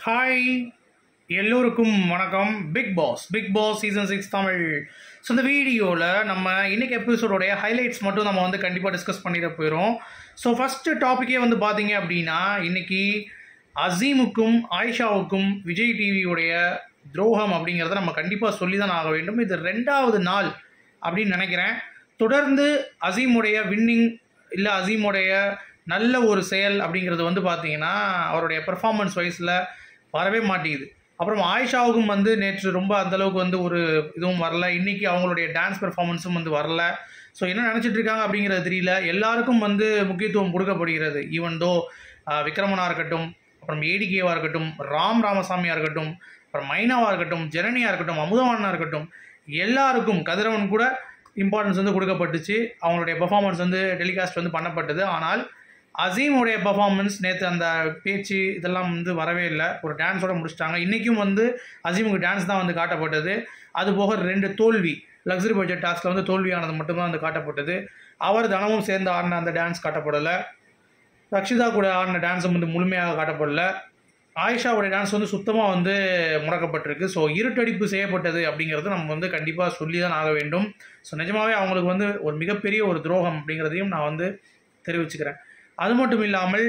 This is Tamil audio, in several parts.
ஹாய் எல்லோருக்கும் வணக்கம். Bigg Boss season 6 Tamil. So இந்த வீடியோவில் நம்ம இன்னைக்கு எபிசோடோடைய ஹைலைட்ஸ் மட்டும் நம்ம வந்து கண்டிப்பாக டிஸ்கஸ் பண்ணிட போயிடும். ஸோ ஃபஸ்ட்டு டாப்பிக்கே வந்து பார்த்தீங்க அப்படின்னா இன்னைக்கு அசீமுக்கும் ஆயிஷாவுக்கும் விஜய் டிவியுடைய துரோகம் அப்படிங்கிறத நம்ம கண்டிப்பாக சொல்லி தான் ஆக வேண்டும். இது 2வது நாள் அப்படின்னு நினைக்கிறேன். தொடர்ந்து அசீமுடைய வின்னிங் இல்லை அசீமுடைய நல்ல ஒரு செயல் அப்படிங்கிறது வந்து பார்த்தீங்கன்னா அவருடைய பெர்ஃபார்மன்ஸ் வைஸில் வரவே மாட்டேங்குது. அப்புறம் ஆயிஷாவுக்கும் வந்து நேற்று ரொம்ப அந்தளவுக்கு வந்து ஒரு இதுவும் வரல. இன்றைக்கி அவங்களுடைய டான்ஸ் பெர்ஃபார்மன்ஸும் வந்து வரல. ஸோ என்ன நினச்சிட்டு இருக்காங்க அப்படிங்கிறது தெரியல. எல்லாருக்கும் வந்து முக்கியத்துவம் கொடுக்கப்படுகிறது. ஈவன் தோ விக்ரமனாக இருக்கட்டும், அப்புறம் ஏடிகேவாக இருக்கட்டும், ராமசாமியாக இருக்கட்டும், அப்புறம் மைனாவாக இருக்கட்டும், ஜனனியாக இருக்கட்டும், அமுதவானாக இருக்கட்டும், எல்லாருக்கும் கதிரவன் கூட இம்பார்ட்டன்ஸ் வந்து கொடுக்கப்பட்டுச்சு. அவங்களுடைய பெர்ஃபார்மன்ஸ் வந்து டெலிகாஸ்ட் வந்து பண்ணப்பட்டது. ஆனால் அசீமுடைய பர்ஃபார்மன்ஸ் நேற்று அந்த பேச்சு இதெல்லாம் வந்து வரவே இல்லை. ஒரு டான்ஸோட முடிச்சிட்டாங்க. இன்றைக்கும் வந்து அசீமுக்கு டான்ஸ் தான் வந்து காட்டப்பட்டது. அதுபோக 2 தோல்வி லக்ஸரி பட்ஜெட் டாஸ்கில் வந்து தோல்வியானது மட்டும்தான் வந்து காட்டப்பட்டது. அவர் தனமும் சேர்ந்து ஆடின அந்த டான்ஸ் காட்டப்படலை. ரக்ஷிதா கூட ஆடின டான்ஸும் வந்து முழுமையாக காட்டப்படலை. ஆயிஷாவுடைய டான்ஸ் வந்து சுத்தமாக வந்து முடக்கப்பட்டிருக்கு. ஸோ இருட்டடிப்பு செய்யப்பட்டது அப்படிங்கிறது நம்ம வந்து கண்டிப்பாக சொல்லி தான் ஆக வேண்டும். ஸோ நிஜமாகவே அவங்களுக்கு வந்து ஒரு மிகப்பெரிய ஒரு துரோகம் அப்படிங்கிறதையும் நான் வந்து தெரிவிச்சுக்கிறேன். அது மட்டும் இல்லாமல்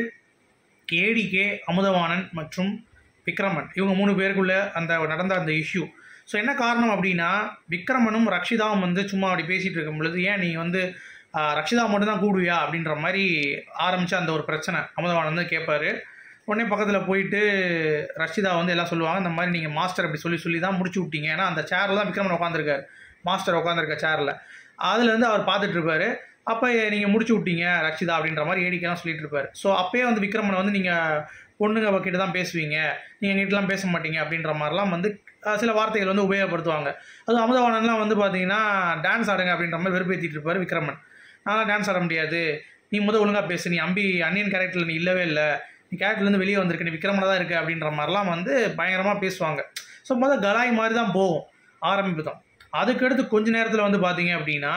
ஏடிகே, அமுதவாணன் மற்றும் விக்ரமன் இவங்க 3 பேருக்குள்ள நடந்த அந்த இஷ்யூ. ஸோ என்ன காரணம் அப்படின்னா விக்ரமனும் ரக்ஷிதாவும் வந்து சும்மா அப்படி பேசிகிட்டு இருக்கும் பொழுது ஏன் நீ வந்து ரக்ஷிதா மட்டும்தான் கூடுவியா அப்படின்ற மாதிரி ஆரம்பித்த அந்த ஒரு பிரச்சனை அமுதவாணன் வந்து கேட்பார். உடனே பக்கத்தில் போயிட்டு ரக்ஷிதா வந்து எல்லாம் சொல்லுவாங்க, இந்த மாதிரி நீங்கள் மாஸ்டர் அப்படி சொல்லி தான் முடிச்சு விட்டீங்க. ஏன்னா அந்த சேரில் தான் விக்ரமன் உட்காந்துருக்கார், மாஸ்டர் உட்காந்துருக்க சேரில். அதுலேருந்து அவர் பார்த்துட்ருப்பார். அப்போ நீங்கள் முடிச்சு விட்டீங்க ரக்ஷிதா அப்படின்ற மாதிரி ஏடிக்கெல்லாம் சொல்லிட்டு இருப்பார். ஸோ அப்போயே வந்து விக்ரமனை வந்து நீங்கள் பொண்ணுங்க கிட்ட தான் பேசுவீங்க, நீங்கள் எங்கிட்டலாம் பேச மாட்டீங்க அப்படின்ற மாதிரிலாம் வந்து சில வார்த்தைகள் வந்து உபயோகப்படுத்துவாங்க. அதுவும் அமுதவாணன்லாம் வந்து பார்த்தீங்கன்னா டான்ஸ் ஆடுங்க அப்படின்ற மாதிரி வெறுப்பேற்றிட்டு இருப்பார் விக்ரமன். நான்லாம் டான்ஸ் ஆட முடியாது, நீ ஒழுங்காக பேசு, நீ அன்னியன் கேரக்டரில் நீ இல்லவே இல்லை, நீ கேரக்டர்லேருந்து வெளியே வந்திருக்க, நீ விக்ரமனை தான் இருக்குது அப்படின்ற மாதிரிலாம் வந்து பயங்கரமாக பேசுவாங்க. ஸோ கலாய் மாதிரி தான் போகும் ஆரம்பிப்பு தான். அதுக்கடுத்து கொஞ்ச நேரத்தில் வந்து பார்த்தீங்க அப்படின்னா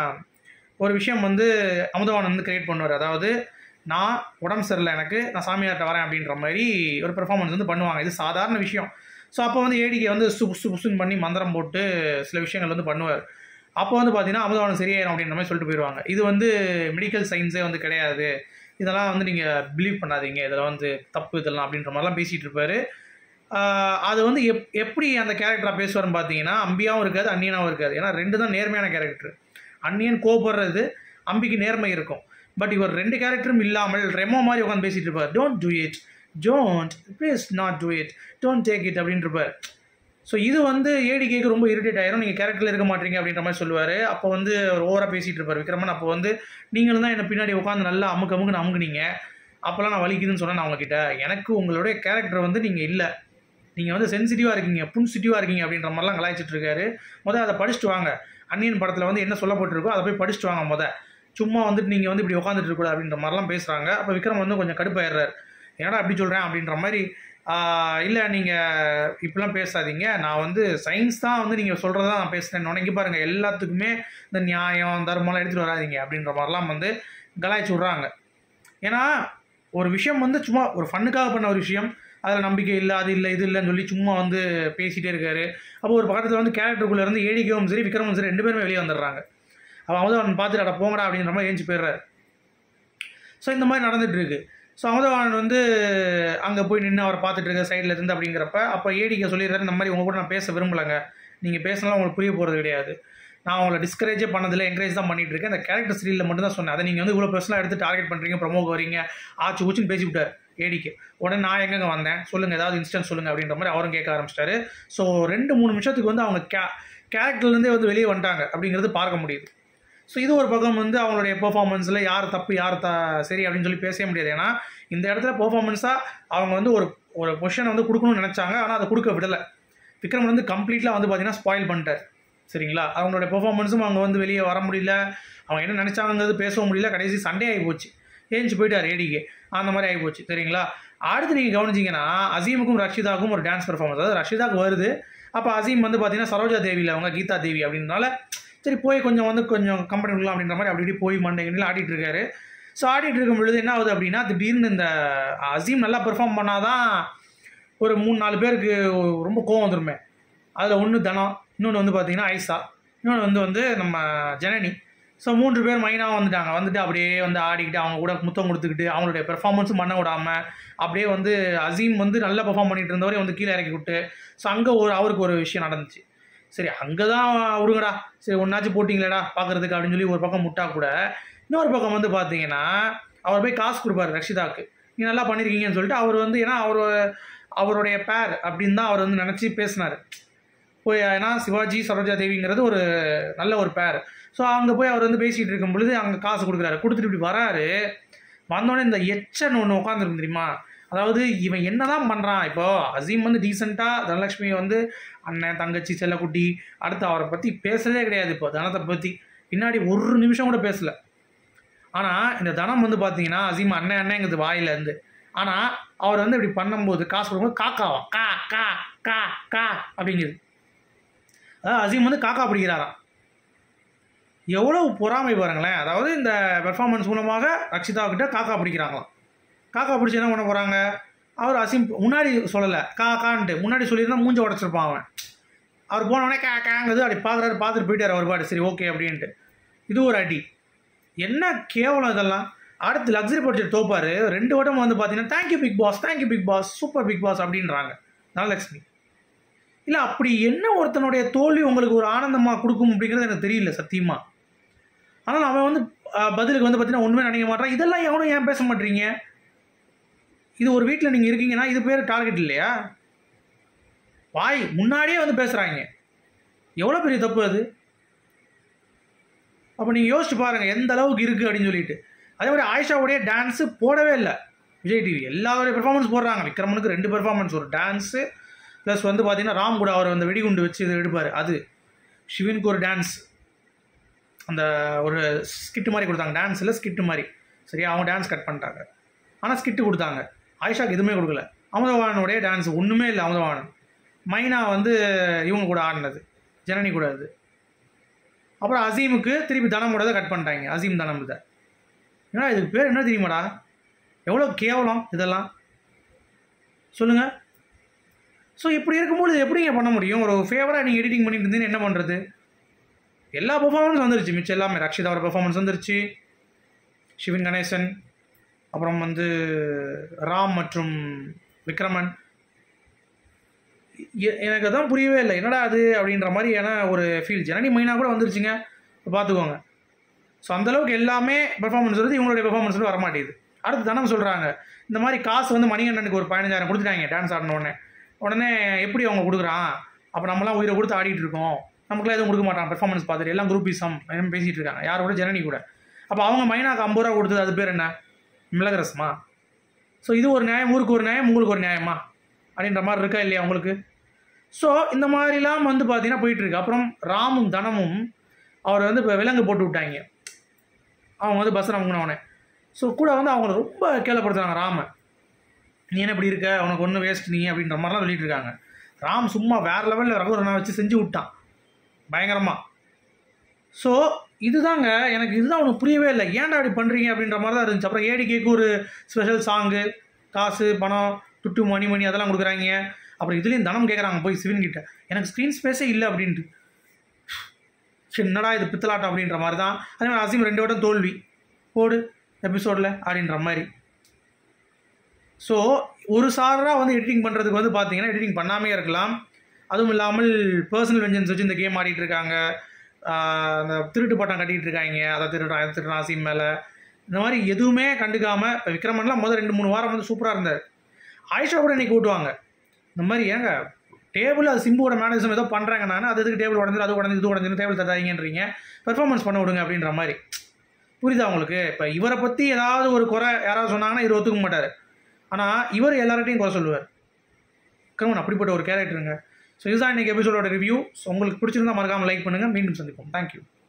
ஒரு விஷயம் வந்து அமுதவாணன் வந்து கிரியேட் பண்ணுவார். அதாவது நான் உடம்பு சரியில்லை, எனக்கு நான் சாமியார்கிட்ட வரேன் அப்படின்ற மாதிரி ஒரு பெர்ஃபார்மன்ஸ் வந்து பண்ணுவாங்க. இது சாதாரண விஷயம். ஸோ அப்போ வந்து ஏடிகே வந்து புசுன்னு பண்ணி மந்திரம் போட்டு சில விஷயங்கள் வந்து பண்ணுவார். அப்போ வந்து பார்த்தீங்கன்னா அமுதவாணன் சரியாயிரும் அப்படின்ற மாதிரி சொல்லிட்டு போயிடுவாங்க. இது வந்து மெடிக்கல் சயின்ஸே வந்து கிடையாது, இதெல்லாம் வந்து நீங்கள் பிலீவ் பண்ணாதீங்க, இதெல்லாம் வந்து தப்பு இதெல்லாம் அப்படின்ற மாதிரிலாம் பேசிகிட்டு இருப்பார். அது வந்து எப்படி அந்த கேரக்டராக பேசுவார்னு பார்த்தீங்கன்னா அம்பியாவும் இருக்காது, அந்நியனாகவும் இருக்காது. ஏன்னா 2 தான் நேர்மையான கேரக்டர். அந்நியன் கோபப்படுறது, அம்பிக்கு நேர்மை இருக்கும். பட் இவர் 2 கேரக்டரும் இல்லாமல் ரெமோ மாதிரி உட்காந்து பேசிகிட்டு இருப்பார். Don't do it, don't please not do it, don't take it அப்படின்னு இருப்பார். ஸோ இது வந்து ஏடிகேக்கு ரொம்ப இரிட்டேட் ஆயிரும். நீங்கள் கேரக்டரில் இருக்க மாட்டீங்க அப்படின்ற மாதிரி சொல்லுவார். அப்போ வந்து அவர் ஓவராக பேசிகிட்டு இருப்பார் விக்ரமன். அப்போ வந்து நீங்களும் தான் என்னை பின்னாடி உட்காந்து நல்லா அமுக்குன்னு அமுக்குனீங்க, அப்போல்லாம் நான் வலிக்குதுன்னு சொன்னேன் நான் உங்ககிட்ட. எனக்கு உங்களுடைய கேரக்டர் வந்து நீங்கள் இல்லை, நீங்கள் வந்து சென்சிட்டிவாக இருக்கீங்க, புன்சிட்டிவாக இருக்கீங்க அப்படின்ற மாதிரிலாம் கலாய்ச்சிட்டு இருக்காரு. அதை படிச்சுட்டு வாங்க, அந்நியன் படத்தில் வந்து என்ன சொல்லப்பட்டிருக்கோ அதை போய் படிச்சுட்டு வாங்க. சும்மா வந்துட்டு நீங்கள் வந்து இப்படி உட்காந்துட்டு இருக்கக்கூடாது அப்படின்ற மாதிரிலாம் பேசுகிறாங்க. அப்போ விக்ரம் வந்து கொஞ்சம் கடுப்பாயிடுறாரு. ஏன்னா அப்படி சொல்கிறேன் அப்படின்ற மாதிரி. இல்லை நீங்கள் இப்படிலாம் பேசாதீங்க, நான் வந்து சயின்ஸ் தான் வந்து நீங்கள் சொல்கிறதா நான் பேசுகிறேன். இங்கே பாருங்கள், எல்லாத்துக்குமே இந்த நியாயம் தர்மம்லாம் எடுத்துகிட்டு வராதிங்க அப்படின்ற மாதிரிலாம் வந்து கலாய்ச்சி விட்றாங்க. ஏன்னா ஒரு விஷயம் வந்து சும்மா ஒரு ஃபன்னுக்காக பண்ண ஒரு விஷயம், அதில் நம்பிக்கை இல்லை, அது இல்லை, இது இல்லைன்னு சொல்லி சும்மா வந்து பேசிகிட்டே இருக்காரு. அப்போ ஒரு பக்கத்தில் வந்து கேரக்டருக்குள்ளே இருந்து ஏடிகவும் சரி விக்ரமும் சரி 2 பேருமே வெளியே வந்துடுறாங்க. அவன் பார்த்துட்டு அட போங்கடா அப்படின்ற மாதிரி ஏஞ்சி போயிடுறாரு. ஸோ இந்த மாதிரி நடந்துகிட்டு இருக்கு. ஸோ அமுதவாணன் வந்து அங்கே போய் நின்று அவரை பார்த்துட்டு இருக்க சைடில் இருந்து அப்படிங்கிறப்ப அப்போ ஏடிக்க சொல்லிடுறாரு, இந்த மாதிரி உங்கள் கூட நான் பேச விரும்பலைங்க, நீங்கள் பேசினாலும் உங்களுக்கு புரிய போகிறது கிடையாது, நான் உங்களை டிஸ்கரேஜே பண்ணதில்லை, என்கரேஜ் தான் பண்ணிகிட்டு இருக்கேன், இந்த கேரக்டர் சீரியலில் மட்டும் தான் சொன்னேன், அதை நீங்கள் வந்து இவ்வளோ பெருசாக எடுத்து டார்கெட் பண்ணுறீங்க, ப்ரமோக்கு வரீங்க, ஆச்சு ஊச்சுன்னு பேசி விட்டார் ஏடிக்கு. உடனே நான் எங்கெங்கே வந்தேன் சொல்லுங்கள், ஏதாவது இன்ஸ்டன்ஸ் சொல்லுங்கள் அப்படின்ற மாதிரி அவரும் கேட்க ஆரம்பிச்சிட்டாரு. ஸோ 2-3 நிமிஷத்துக்கு வந்து அவங்க கேரக்டர்லேருந்தே வந்து வெளியே வந்துட்டாங்க அப்படிங்கிறது பார்க்க முடியுது. ஸோ இது ஒரு பக்கம் வந்து அவங்களுடைய பெர்ஃபார்மன்ஸில் யார் தப்பு யார் சரி அப்படின்னு சொல்லி பேசவே முடியாது. ஏன்னா இந்த இடத்துல பெர்ஃபார்மன்ஸாக அவங்க வந்து ஒரு பொசிஷனை வந்து கொடுக்கணும்னு நினச்சாங்க, ஆனால் அதை கொடுக்க விடலை. விக்ரம் வந்து கம்ப்ளீட்டாக வந்து பார்த்தீங்கன்னா ஸ்பாயில் பண்ணிட்டார். சரிங்களா, அவங்களுடைய பெர்ஃபார்மன்ஸும் அவங்க வந்து வெளியே வர முடியல, அவங்க என்ன நினச்சாங்கிறது பேசவும் முடியல. கடைசி சண்டே ஆகி போச்சு, ஏஞ்சி போயிட்டார் ஏடிகே, அந்த மாதிரி ஆகி போச்சு. சரிங்களா, அடுத்து நீங்கள் கவனிச்சிங்கன்னா அசீமுக்கும் ரக்ஷிதாவுக்கும் ஒரு டான்ஸ் பெர்ஃபார்மன்ஸ், அதாவது ரக்ஷிதாவுக்கு வருது. அப்போ அசீம் வந்து பார்த்தீங்கன்னா சரோஜா தேவியில் அவங்க கீதா தேவி அப்படின்றனால சரி போய் கொஞ்சம் கம்பெனி விடலாம் அப்படின்ற மாதிரி அப்படி போய் மண்டைகளில் ஆடிட்டு இருக்காரு. ஸோ ஆடிட்டு இருக்கும் பொழுது என்ன ஆகுது அப்படின்னா திடீர்னு இந்த அசீம் நல்லா பெர்ஃபார்ம் பண்ணாதான் ஒரு 3-4 பேருக்கு ரொம்ப கோவம் வந்துருமே. அதில் ஒன்று தனம், இன்னொன்று வந்து பார்த்தீங்கன்னா ஐசா, இன்னொன்று வந்து நம்ம ஜனனி. ஸோ 3 பேர் மைனாக வந்துட்டு அப்படியே வந்து ஆடிக்கிட்டு அவங்க கூட முத்தம் கொடுத்துக்கிட்டு அவங்களுடைய பெர்ஃபார்மன்ஸும் பண்ண விடாமல் அப்படியே வந்து அசீம் வந்து நல்லா பெர்ஃபார்ம் பண்ணிட்டு இருந்தவரையும் வந்து கீழே இறக்கி விட்டு, ஸோ அங்கே அவருக்கு ஒரு விஷயம் நடந்துச்சு. சரி அங்கே தான் விடுங்கடா, சரி ஒன்றாச்சும் போட்டிங்களேடா பார்க்குறதுக்கு அப்படின்னு சொல்லி ஒரு பக்கம் முட்டா கூட, இன்னொரு பக்கம் வந்து பார்த்தீங்கன்னா அவர் போய் காசு கொடுப்பாரு ரக்ஷிதாவுக்கு, நீங்கள் நல்லா பண்ணியிருக்கீங்கன்னு சொல்லிட்டு. அவர் வந்து ஏன்னா அவருடைய பேர் அப்படின்னு தான் அவர் வந்து நினச்சி பேசினார் போய். ஏன்னா சிவாஜி சரோஜா தேவிங்கிறது ஒரு நல்ல ஒரு பேர். ஸோ அங்கே போய் அவர் வந்து பேசிகிட்டு இருக்கும் பொழுது அங்கே காசு கொடுக்குறாரு. கொடுத்துட்டு இப்படி வராரு. வந்தோடனே இந்த எச்சன் ஒன்று உட்காந்துருக்கு தெரியுமா. அதாவது இவன் என்ன தான் பண்ணுறான். இப்போது அசீம் வந்து டீசெண்டாக தனலட்சுமியை வந்து அண்ணன் தங்கச்சி செல்லக்குட்டி அடுத்து அவரை பற்றி பேசுகிறதே கிடையாது. இப்போ தனத்தை பற்றி பின்னாடி ஒரு நிமிஷம் கூட பேசலை. ஆனால் இந்த தனம் வந்து பார்த்தீங்கன்னா அசீம் அண்ணங்கிறது வாயிலேருந்து. ஆனால் அவர் வந்து இப்படி பண்ணும்போது காசு கொடுக்கும்போது காக்காவா கா கா கா கா அப்படிங்குது. அதாவது அசீம் வந்து காக்கா பிடிக்கிறாராம். எவ்வளோ பொறாமை பாருங்களேன். அதாவது இந்த பெர்ஃபார்மன்ஸ் மூலமாக ரக்ஷிதாக்கிட்ட காக்கா பிடிக்கிறாங்களாம். காக்கா பிடிச்சி என்ன பண்ண போகிறாங்க. அவர் அசீம் முன்னாடி சொல்லலை காக்கான்ட்டு, முன்னாடி சொல்லியிருந்தா மூஞ்ச உடச்சிருப்பான் அவன். அவர் போனவொடனே காங்கிறது அப்படி பார்க்குறாரு, பார்த்துட்டு போயிட்டார் அவர் பாட்டு. சரி ஓகே அப்படின்ட்டு. இது ஒரு அடி. என்ன கேவலம் இதெல்லாம். அடுத்து லக்ஸரி பட்ஜெட் தோப்பார் 2 வட்டம் வந்து பார்த்தீங்கன்னா thank you Bigg Boss super Bigg Boss அப்படின்றாங்க தனலட்சுமி. இல்லை அப்படி என்ன ஒருத்தனுடைய தோல்வி உங்களுக்கு ஒரு ஆனந்தமாக கொடுக்கும் அப்படிங்கிறது எனக்கு தெரியல சத்தியமாக. ஆனால் அவன் வந்து பதிலுக்கு வந்து பார்த்தீங்கன்னா ஒன்றுமே நினைக்க மாட்டான். இதெல்லாம் எவனும் ஏன் பேச மாட்டீங்க. இது ஒரு வீட்டில் நீங்கள் இருக்கீங்கன்னா இது பேர் டார்கெட் இல்லையா. வாய் முன்னாடியே வந்து பேசுகிறாங்க. எவ்வளோ பெரிய தப்பு அது. அப்போ நீங்கள் யோசிச்சு பாருங்கள் எந்த அளவுக்கு இருக்குது அப்படின்னு சொல்லிட்டு. அதே மாதிரி ஆயிஷாவுடைய டான்ஸு போடவே இல்லை விஜய் டிவி. எல்லாருடைய பெர்ஃபார்மன்ஸ் போடுறாங்க. விக்ரமனுக்கு 2 பெர்ஃபார்மன்ஸ், ஒரு டான்ஸு ப்ளஸ் வந்து பார்த்தீங்கன்னா ராம் கூட அவர் அந்த வெடிகுண்டு வச்சு இது எடுப்பார் அது. ஷிவினுக்கு ஒரு டான்ஸ், அந்த ஒரு ஸ்கிட்டு மாதிரி கொடுத்தாங்க. டான்ஸ் இல்லை ஸ்கிட்டு மாதிரி. சரியா அவங்க டான்ஸ் கட் பண்ணிட்டாங்க. ஆனால் ஸ்கிட்டு கொடுத்தாங்க. ஆயிஷாக்கு எதுவுமே கொடுக்கல. அமுதவானுடைய டான்ஸ் ஒன்றுமே இல்லை. அமுதவானன் மைனா வந்து இவங்க கூட ஆடினது ஜனனி கூட அது. அப்புறம் அசீமுக்கு திருப்பி தனம் கூட தான் கட் பண்ணிட்டாங்க. அசீம் தனம் இதை. ஏன்னா இதுக்கு பேர் என்ன தெரியுமாடா. எவ்வளோ கேவலம் இதெல்லாம் சொல்லுங்கள். ஸோ இப்படி இருக்கும்போது எப்படிங்க பண்ண முடியும். ஒரு ஃபேவராக நீங்கள் எடிட்டிங் பண்ணிட்டு இருந்தீங்கன்னு என்ன பண்ணுறது. எல்லா பெர்ஃபார்மன்ஸ் வந்துருச்சு. மிச்சம் எல்லாமே ரக்ஷிதாவோட பெர்ஃபார்மன்ஸ் வந்துருச்சு, சிவன் கணேசன், அப்புறம் வந்து ராம் மற்றும் விக்ரமன். எனக்கு அதான் புரியவே இல்லை என்னடா அது அப்படின்ற மாதிரி. ஏன்னா ஒரு ஃபீல் ஜனனி மைனா கூட வந்துருச்சுங்க பார்த்துக்கோங்க. ஸோ அந்தளவுக்கு எல்லாமே பெர்ஃபார்மன்ஸ் வருது. இவங்களுடைய பெர்ஃபார்மன்ஸ் வந்து வரமாட்டேது. அடுத்து தனம் சொல்கிறாங்க இந்த மாதிரி காசு வந்து மணிகண்டனுக்கு ஒரு 15,000 கொடுத்துட்டாங்க டான்ஸ் உடனே எப்படி அவங்க கொடுக்குறான். அப்போ நம்மளாம் உயிரை கொடுத்து ஆடிட்டு இருக்கோம், நமக்குலாம் எதுவும் கொடுக்க மாட்டான் பெர்ஃபார்மன்ஸ் பார்த்துட்டு எல்லாம் குரூப்பிசம் பேசிகிட்டு இருக்காங்க. யார் கூட ஜனனி கூட. அப்போ அவங்க மைனாக்கு 50 ரூபா கொடுத்தது அது பேர் என்ன மிளகரசமா. ஸோ இது ஒரு நியாயம், ஊருக்கு ஒரு நியாயம், உங்களுக்கு ஒரு நியாயமா அப்படின்ற மாதிரி இருக்கா இல்லையா உங்களுக்கு. ஸோ இந்த மாதிரிலாம் வந்து பார்த்தீங்கன்னா போயிட்டுருக்கு. அப்புறம் ராமும் தனமும் அவரை வந்து இப்போ விலங்கு போட்டு விட்டாங்க. அவங்க வந்து பஸ்ஸில் வாங்கினவனே. ஸோ கூட வந்து அவங்கள ரொம்ப கேவலப்படுத்துறாங்க. ராம நீ என்ன இப்படி இருக்க, அவனுக்கு ஒன்றும் வேஸ்ட் நீ அப்படின்ற மாதிரிலாம் சொல்லிட்டு இருக்காங்க. ராம் சும்மா வேறு லெவலில் ரகுவரனை வச்சு செஞ்சு விட்டான் பயங்கரமாக. ஸோ இதுதாங்க எனக்கு இதுதான் அவனுக்கு புரியவே இல்லை. ஏன்டா அப்படி பண்ணுறீங்க அப்படின்ற மாதிரி தான் இருந்துச்சு. அப்புறம் ஏடிகேக்கு ஒரு ஸ்பெஷல் சாங்கு, காசு பணம் துட்டு மணி அதெல்லாம் கொடுக்குறாங்க. அப்புறம் இதுலேயும் தனம் கேட்குறாங்க போய் சிவன் கிட்ட, எனக்கு ஸ்க்ரீன் ஸ்பேஸே இல்லை அப்படின்ட்டு. என்னடா இது பித்தலாட்டம் அப்படின்ற மாதிரி தான். அதே மாதிரி அசீம் 2 வட்டம் தோல்வி போடு எபிசோடில் அப்படின்ற மாதிரி. ஸோ ஒரு சாராக வந்து எடிட்டிங் பண்ணுறதுக்கு வந்து பார்த்தீங்கன்னா எடிட்டிங் பண்ணாமே இருக்கலாம். அதுவும் இல்லாமல் பர்சனல் வெஞ்சன்ஸ் வச்சு இந்த கேம் ஆடிட்டு இருக்காங்க. அந்த திருட்டு பட்டம் கட்டிகிட்டு இருக்காங்க. அதை திருட்டு அசீம் மேலே இந்த மாதிரி எதுவுமே கண்டுக்காமல். இப்போ விக்ரமன்லாம் முதல் 2-3 வாரம் வந்து சூப்பராக இருந்தார். ஆயிஷா கூட இன்றைக்கி கூட்டுவாங்க இந்த மாதிரி. ஏங்க டேபிள் அது சிம்புவோட மேனேஜம் ஏதோ பண்ணுறாங்க. நான் அது எதுக்கு டேபிள் உடஞ்சிடும் அது உடஞ்சி இது உடஞ்சிடும் டேபிள் தராதீங்கன்றீங்க, பெர்ஃபார்மன்ஸ் பண்ண விடுங்க அப்படின்ற மாதிரி. புரியுதா உங்களுக்கு. இப்போ இவரை பற்றி ஏதாவது ஒரு குறை யாராவது சொன்னாங்கன்னா இவர் ஒத்துக்க மாட்டார். ஆனால் இவர் எல்லார்ட்டையும் குறை சொல்லுவார். விக்ரமன் அப்படிப்பட்ட ஒரு கேரக்டருங்க. ஸோ இதுதான் இன்றைக்கி எபிசோடோட ரிவ்யூ. ஸோ உங்களுக்கு பிடிச்சிருந்தா மறக்காமல் லைக் பண்ணுங்கள். மீண்டும் சந்திப்போம். தேங்க்யூ.